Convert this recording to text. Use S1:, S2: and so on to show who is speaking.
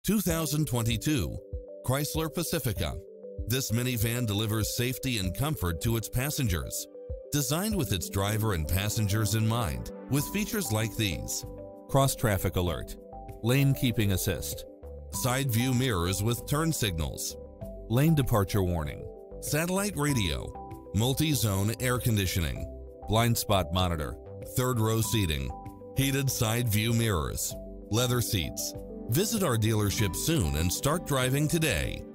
S1: 2022 Chrysler Pacifica. This minivan delivers safety and comfort to its passengers. Designed with its driver and passengers in mind, with features like these: cross-traffic alert, lane keeping assist, side view mirrors with turn signals, lane departure warning, satellite radio, multi-zone air conditioning, blind spot monitor, third row seating, heated side view mirrors, leather seats. Visit our dealership soon and start driving today.